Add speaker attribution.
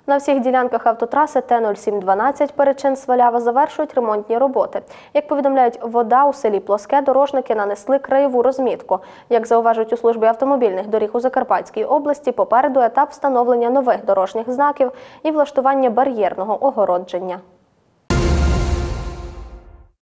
Speaker 1: На всіх ділянках автотраси Т-0712 Перечин-Свалява завершують ремонтні роботи. Як повідомляють ВОДА, у селі Плоске дорожники нанесли краєву розмітку. Як зауважують у службі автомобільних доріг у Закарпатській області, попереду етап встановлення нових дорожніх знаків і влаштування бар'єрного огородження.